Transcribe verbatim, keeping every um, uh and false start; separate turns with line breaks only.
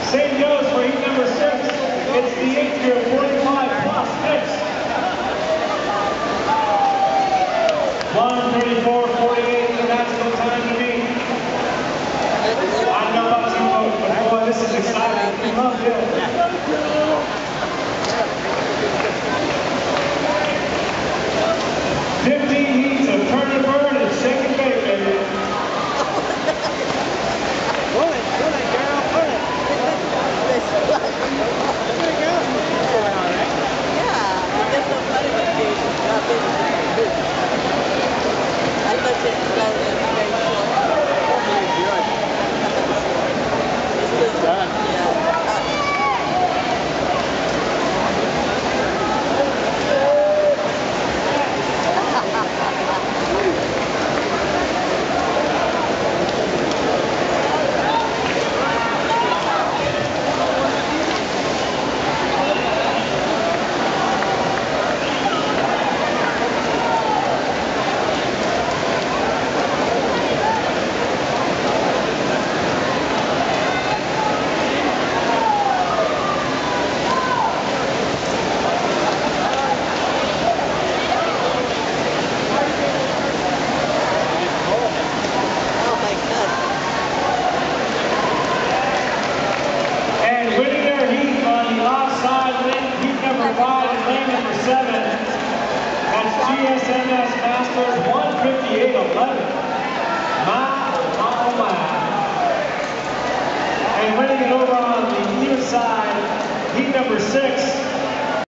Same goes for heat number six. It's the eight year forty-five plus mix. one thirty-four forty-eight, the maximum time to beat. I don't know about you folks, but boy, this is exciting. We love it. fifteen heats of turn and burn and shake and bake, baby.
Pull it, pull it, girl, pull it. There you go.
Yeah, that's so funny when you got this. I thought it was very short. It's still done. Yeah. G S M S Masters one fifty-eight eleven. My, oh my. And winning it over on the even side, heat number six.